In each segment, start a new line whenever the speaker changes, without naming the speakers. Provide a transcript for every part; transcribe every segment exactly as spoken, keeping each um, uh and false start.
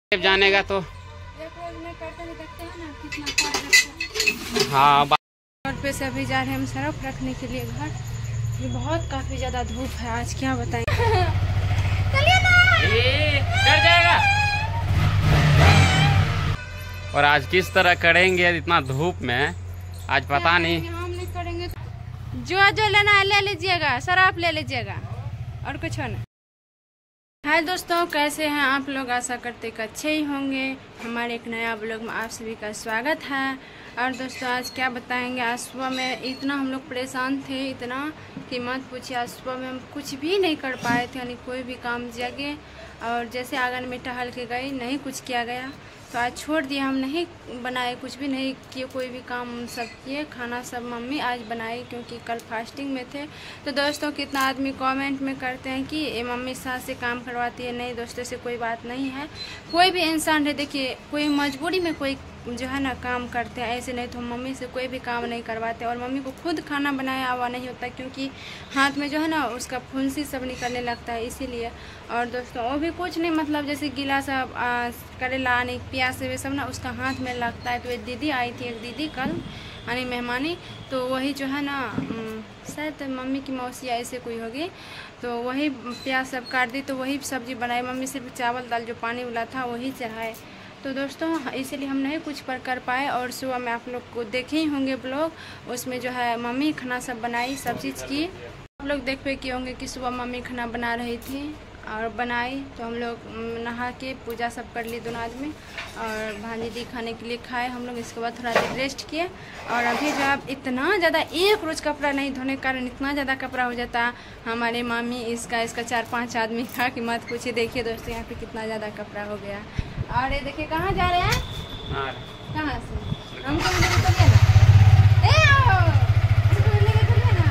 जाने का तो हाँ
और पे से अभी जा रहे हैं हम सरफ रखने के लिए घर। ये बहुत काफी ज्यादा धूप है आज, क्या बताएं।
चलिए ना, कर जाएगा। और आज किस तरह करेंगे इतना धूप में, आज पता नहीं।
हम नहीं करेंगे, जो जो लेना है ले लीजिएगा, सरफ ले लीजिएगा और कुछ ना। हाय दोस्तों, कैसे हैं आप लोग? आशा करते कि अच्छे ही होंगे। हमारे एक नया ब्लॉग में आप सभी का स्वागत है। और दोस्तों आज क्या बताएंगे, आज सुबह में इतना हम लोग परेशान थे, इतना कि मत पूछिए। आज सुबह में हम कुछ भी नहीं कर पाए थे, यानी कोई भी काम जगे और जैसे आंगन में टहल के गए, नहीं कुछ किया गया। तो आज छोड़ दिया, हम नहीं बनाए, कुछ भी नहीं किए, कोई भी काम सब किए। खाना सब मम्मी आज बनाई क्योंकि कल फास्टिंग में थे। तो दोस्तों कितना आदमी कमेंट में करते हैं कि ये मम्मी सास से काम करवाती है। नहीं दोस्तों, से कोई बात नहीं है। कोई भी इंसान है, देखिए कोई मजबूरी में कोई जो है ना काम करते हैं, ऐसे नहीं तो मम्मी से कोई भी काम नहीं करवाते। और मम्मी को खुद खाना बनाया हुआ नहीं होता क्योंकि हाथ में जो है ना उसका फुंसी सब निकलने लगता है, इसीलिए। और दोस्तों वो भी कुछ नहीं, मतलब जैसे गीला सब करेला नहीं प्याज से वे सब ना उसका हाथ में लगता है। तो एक दीदी आई थी, एक दीदी कल यानी मेहमानी, तो वही जो है ना शायद मम्मी की मौसी ऐसे कोई होगी, तो वही प्याज सब काट दी, तो वही सब्जी बनाई। मम्मी सिर्फ चावल दाल जो पानी वाला था वही चढ़ाए। तो दोस्तों इसीलिए हम नहीं कुछ पर कर पाए। और सुबह में आप लोग को देखे ही होंगे ब्लॉग, उसमें जो है मम्मी खाना सब बनाई, सब चीज़ की। आप लोग देख पे किए होंगे कि सुबह मम्मी खाना बना रही थी और बनाई। तो हम लोग नहा के पूजा सब कर ली दोनों आदमी, और भांजी दी खाने के लिए खाए हम लोग। इसके बाद थोड़ा देर रेस्ट किए। और अभी जो आप इतना ज़्यादा एक रोज़ कपड़ा नहीं धोने के कारण इतना ज़्यादा कपड़ा हो जाता हमारे मामी इसका इसका चार पांच आदमी का कि मत पूछिए। देखिए दोस्तों यहाँ पे कितना ज़्यादा कपड़ा हो गया। और ये देखिए कहाँ जा रहे हैं, कहाँ से हमको चलिए ना, ए आओ लेके चलिए ना,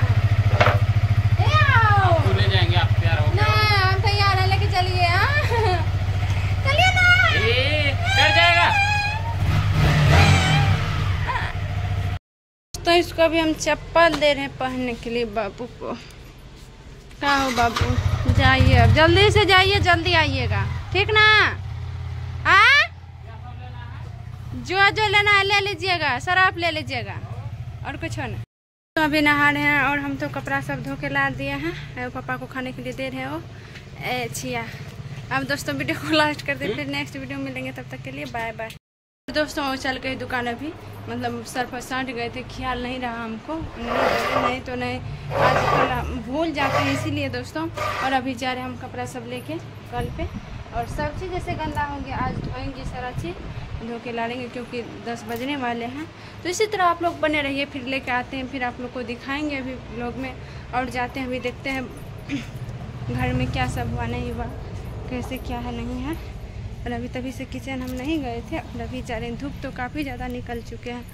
ए आओ
ले जाएंगे आप, तैयार हो?
ना हम तैयार है, लेके चलिए। चलिए ना,
ए, कर जाएगा।
तो इसको अभी हम चप्पल दे रहे हैं पहनने के लिए बाबू को। क्या हो बाबू, जाइए अब जल्दी से जाइए, जल्दी आइएगा, ठीक ना। आ? जो जो लेना है ले लीजिएगा, सरफ ले लीजिएगा और कुछ ना। तो अभी नहा रहे हैं और हम तो कपड़ा सब धो के ला दिए हैं, पापा को खाने के लिए दे रहे हैं वो ए छिया। अब दोस्तों वीडियो को लास्ट कर दे, फिर नेक्स्ट वीडियो मिलेंगे, तब तक के लिए बाय बाय। दोस्तों चल गई दुकान, अभी मतलब सरफ साट गए थे, ख्याल नहीं रहा हमको, नहीं, नहीं तो नहीं आज कल भूल जाते हैं, इसीलिए दोस्तों। और अभी जा रहे हैं हम कपड़ा सब लेके कल पे, और सब चीज़ जैसे गंदा होंगे आज धोएंगे, सारा चीज़ धो के ला लेंगे क्योंकि दस बजने वाले हैं। तो इसी तरह आप लोग बने रहिए, फिर लेके आते हैं, फिर आप लोग को दिखाएंगे अभी ब्लॉग में। और जाते हैं अभी देखते हैं घर में क्या सब हुआ नहीं हुआ, कैसे क्या है नहीं है। और अभी तभी से किचन हम नहीं गए थे, और अभी जा रहे हैं। धूप तो काफ़ी ज़्यादा निकल चुके हैं।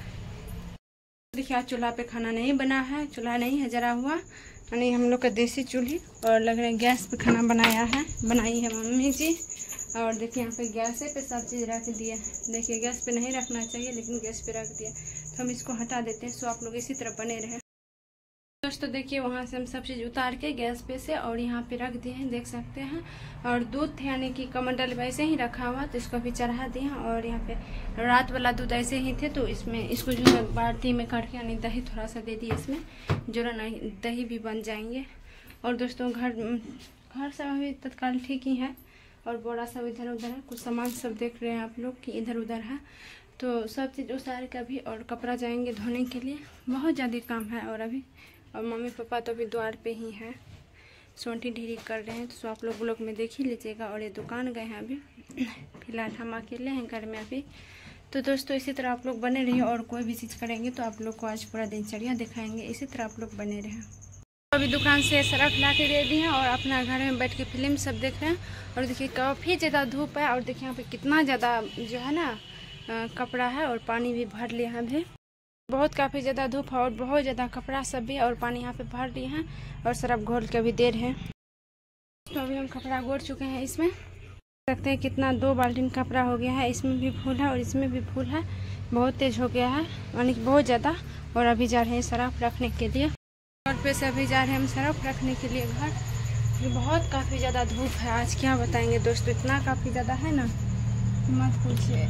देखिए आज चूल्हा पे खाना नहीं बना है, चूल्हा नहीं है जरा हुआ, यानी हम लोग का देसी चूल्ही। और लग रहा है गैस पे खाना बनाया है, बनाई है मम्मी जी। और देखिए यहाँ पे गैस पे सब चीज़ रख दिया। देखिए गैस पे नहीं रखना चाहिए, लेकिन गैस पे रख दिया, तो हम इसको हटा देते हैं। सो आप लोग इसी तरह बने रहे दोस्तों। देखिए वहाँ से हम सब चीज़ उतार के गैस पे से और यहाँ पे रख दिए हैं, देख सकते हैं। और दूध थे यानी कि कमंडल वैसे ही रखा हुआ, तो इसको भी चढ़ा दिए हैं। और यहाँ पे रात वाला दूध ऐसे ही थे, तो इसमें इसको जो है बाल्टी में काट के यानी दही थोड़ा सा दे दिए इसमें, जो ना दही भी बन जाएंगे। और दोस्तों घर घर सब अभी तत्काल ठीक ही है, और बोरा सब इधर उधर है, कुछ सामान सब देख रहे हैं आप लोग कि इधर उधर है। तो सब चीज़ उतार के अभी और कपड़ा जाएंगे धोने के लिए, बहुत ज़्यादा काम है। और अभी और मम्मी पापा तो अभी द्वार पे ही हैं, सोंठी ढीरी कर रहे हैं, तो आप लोग ब्लॉग में देख ही लीजिएगा। और ये दुकान गए हैं अभी, फिलहाल हम अकेले हैं घर में अभी। तो दोस्तों इसी तरह आप लोग बने रहिए, और कोई भी चीज़ करेंगे तो आप लोग को आज पूरा दिनचर्या दिखाएंगे, इसी तरह आप लोग बने रहें। अभी दुकान से सरफ ला के दे दी हैं, और अपना घर में बैठ के फिल्म सब देख रहे हैं। और देखिए काफ़ी ज़्यादा धूप है, और देखिए यहाँ पे कितना ज़्यादा जो है ना कपड़ा है, और पानी भी भर लिया है अभी। बहुत काफ़ी ज़्यादा धूप है और बहुत ज़्यादा कपड़ा सब भी, और पानी यहाँ पे भर लिए हैं, और सरफ घोल के अभी दे रहे हैं। तो अभी हम कपड़ा घोल चुके हैं इसमें, देख सकते हैं कितना, दो बाल्टी कपड़ा हो गया है। इसमें भी फूल है और इसमें भी फूल है, बहुत तेज़ हो गया है यानी कि बहुत ज़्यादा। और अभी जा रहे हैं सरफ रखने के लिए, और पे से अभी जा रहे हैं हम सरफ रखने के लिए घर। ये बहुत काफ़ी ज़्यादा धूप है आज, क्या बताएंगे दोस्तों, इतना काफ़ी ज़्यादा है ना मत पूछिए,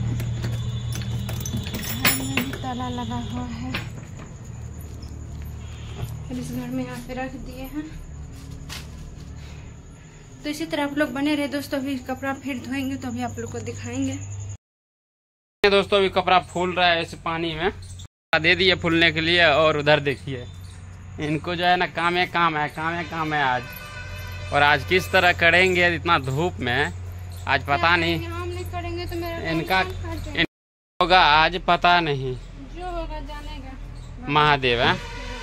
घर में भी ताला लगा हुआ है। फिर इस घर में यहाँ पे रख दिए हैं। तो इसी तरह आप लोग बने रहे दोस्तों। अभी कपड़ा फिर धोएंगे तो अभी आप लोग को दिखाएंगे।
दोस्तों अभी कपड़ा फूल रहा है इस पानी में, दे दिए फूलने के लिए। और उधर देखिए, इनको जो है ना काम है काम है काम है काम है आज। और आज किस तरह करेंगे इतना धूप में, आज पता नहीं।
हम नहीं करेंगे तो मेरा
इनका इन होगा आज, पता नहीं
जो होगा जानेगा
महादेव है।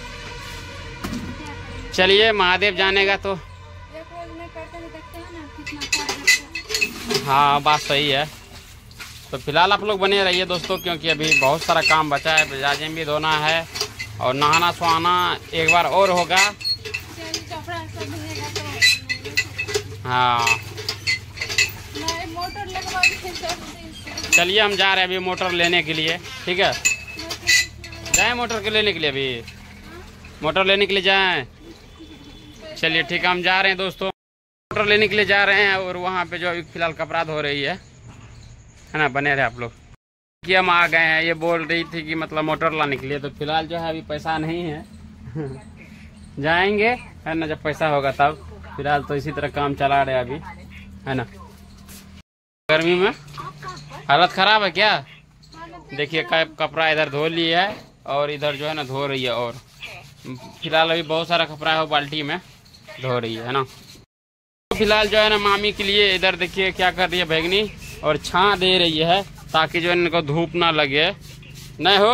चलिए महादेव जानेगा। तो
एक रोज में करते हुए देखते हैं ना कितना कर सकते
हाँ बात सही है। तो फिलहाल आप लोग बने रहिए दोस्तों, क्योंकि अभी बहुत सारा काम बचा है। मिजाजें भी धोना है और नहाना सुहाना एक बार और होगा।
कपड़ा सब धोएगा तो
हाँ
मैं मोटर लगवा के
चलिए हम जा रहे हैं अभी मोटर लेने के लिए। ठीक है, जाएं मोटर के लेने के लिए, अभी मोटर लेने के लिए जाएं। चलिए ठीक है, हम जा रहे हैं दोस्तों, मोटर लेने के लिए जा रहे हैं। और वहाँ पे जो अभी फिलहाल कपड़ा धो रही है है ना, बने रहे आप लोग कि हम आ गए हैं। ये बोल रही थी कि मतलब मोटर लाने के लिए। तो फिलहाल जो है अभी पैसा नहीं है जाएंगे है ना, जब पैसा होगा तब। फिलहाल तो इसी तरह काम चला रहे अभी है ना। गर्मी में हालत खराब है क्या। देखिए कपड़ा इधर धो ली है और इधर जो है ना धो रही है। और फिलहाल अभी बहुत सारा कपड़ा है वो बाल्टी में धो रही है ना। फिलहाल जो है ना मामी के लिए इधर देखिए क्या कर रही है बैगनी, और छां दे रही है ताकि जो है इनको धूप ना लगे। नहीं हो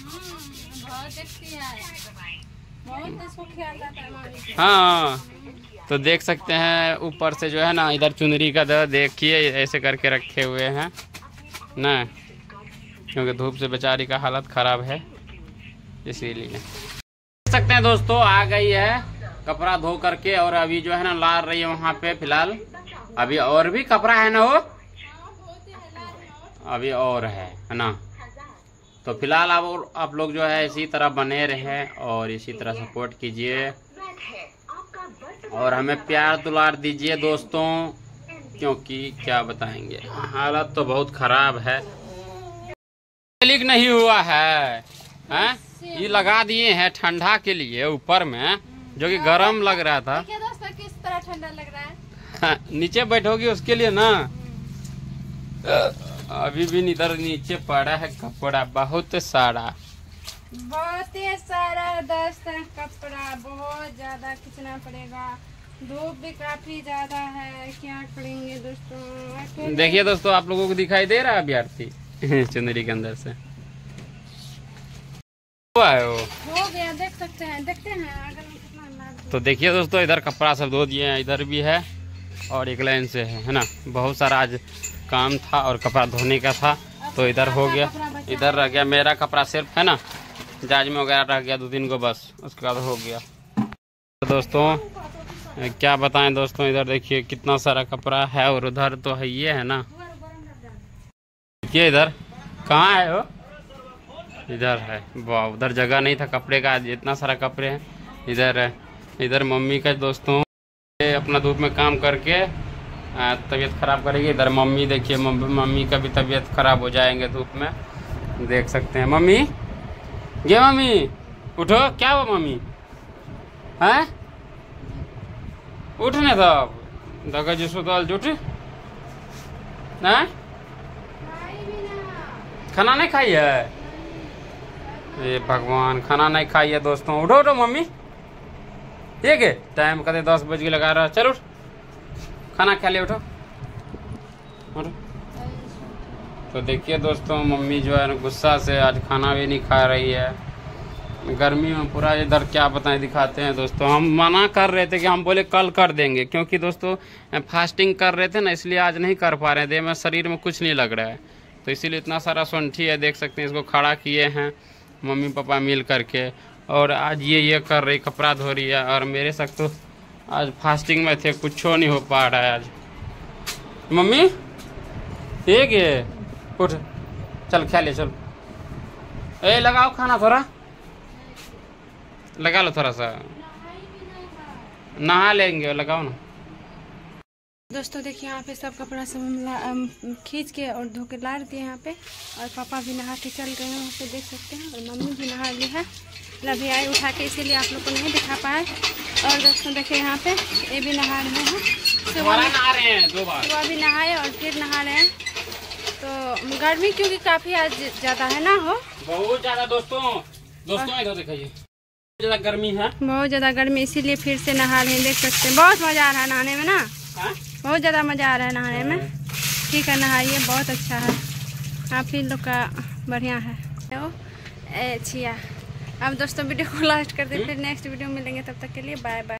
हाँ, तो देख सकते हैं ऊपर से जो है ना इधर चुनरी का दर देखिए ऐसे करके रखे हुए हैं ना, क्योंकि धूप से बेचारी का हालत खराब है इसीलिए। देख सकते हैं दोस्तों आ गई है कपड़ा धो करके, और अभी जो है ना ला रही है वहाँ पे। फिलहाल अभी और भी कपड़ा है ना, वो अभी और है है ना। तो फिलहाल आप आप लोग जो है इसी तरह बने रहे और इसी तरह सपोर्ट कीजिए और हमें प्यार दुलार दीजिए दोस्तों, क्योंकि क्या बताएंगे हालत तो बहुत खराब है। लीक नहीं हुआ है, हैं? ये लगा दिए हैं ठंडा के लिए ऊपर में, जो कि गर्म लग रहा था।
दोस्तों किस तरह ठंडा लग रहा है।
नीचे बैठोगी उसके लिए ना। अभी भी इधर नीचे पड़ा है कपड़ा बहुत सारा,
बहुत ही सारा दोस्त कपड़ा, बहुत ज्यादा खींचना पड़ेगा। धूप भी काफी ज्यादा है, क्या करेंगे दोस्तों।
देखिए दोस्तों आप लोगों को दिखाई दे रहा है अभ्यर्थी चुनरी के अंदर से हुआ है वो।
हो गया, देख सकते हैं, देखते हैं अगर कितना।
तो देखिए दोस्तों इधर कपड़ा सब धो दिए हैं, इधर भी है और एक लाइन से है है ना। बहुत सारा आज काम था और कपड़ा धोने का था, तो इधर हो गया। इधर रह गया मेरा कपड़ा सिर्फ है ना, जाज में वगैरह रह गया दो तीन को बस, उसके बाद हो गया। तो दोस्तों क्या बताएं दोस्तों, इधर देखिए कितना सारा कपड़ा है और उधर तो है ये है ना। देखिए इधर कहाँ है वो, इधर है। वाह, उधर जगह नहीं था कपड़े का, आज इतना सारा कपड़े हैं। इधर है, इधर मम्मी का दोस्तों अपना धूप में काम करके तबीयत खराब करेगी। इधर मम्मी देखिए, मम्मी का भी तबीयत खराब हो जाएंगे धूप में, देख सकते हैं। मम्मी ये मम्मी उठो, क्या हुआ मम्मी हैं, उठने तब दगा जिसको दाल जुट हैं, खाना नहीं खाई है। ये भगवान, खाना नहीं खाई है दोस्तों। उठो उठो मम्मी, ठीक है टाइम कहते दस बज के लगा रहा। चलो खाना खा ले, उठो उठो। तो देखिए दोस्तों मम्मी जो है गुस्सा से आज खाना भी नहीं खा रही है। गर्मी में पूरा इधर क्या बताएं दिखाते हैं दोस्तों। हम मना कर रहे थे कि हम बोले कल कर देंगे, क्योंकि दोस्तों फास्टिंग कर रहे थे ना, इसलिए आज नहीं कर पा रहे थे। मेरे शरीर में कुछ नहीं लग रहा है, तो इसीलिए इतना सारा सोंठी है, देख सकते हैं। इसको खड़ा किए हैं मम्मी पापा मिल करके, और आज ये ये कर रही, कपड़ा धो रही है। और मेरे साथ तो आज फास्टिंग में थे, कुछ नहीं हो पा रहा है आज। मम्मी ठीक है उठ, चल खा ले, चल ए लगाओ खाना, थोड़ा लगा लो, थोड़ा सा नहा लेंगे, लगाओ ना।
दोस्तों देखिए यहाँ पे सब कपड़ा सब हम ला- अम, खींच के और धो के ला दिए यहाँ पे। और पापा भी नहा के चल गए हैं, वहाँ पे देख सकते हैं। और मम्मी भी नहा ली है, लभी आई उठा के, इसीलिए आप लोग को नहीं दिखा पाए। और दोस्तों देखिए यहाँ पे ये भी नहा रहे हैं, सुबह
नहा रहे हैं दो बार,
सुबह भी नहाए और फिर नहा रहे हैं। तो गर्मी क्योंकि काफ़ी आज ज़्यादा है ना, हो
बहुत ज्यादा दोस्तों। दोस्तों इधर दिखाइए, ज्यादा गर्मी है,
बहुत ज़्यादा गर्मी, इसीलिए फिर से नहा रहे हैं। देख सकते हैं बहुत मज़ा आ रहा है नहाने में ना,
हाँ?
बहुत ज़्यादा मज़ा आ रहा है नहाने में। ठीक है, नहाइए, बहुत अच्छा है, आप ही लोग का बढ़िया है। ओ ए छिया। अब दोस्तों वीडियो को लास्ट कर दे, फिर नेक्स्ट वीडियो मिलेंगे, तब तक के लिए बाय बाय।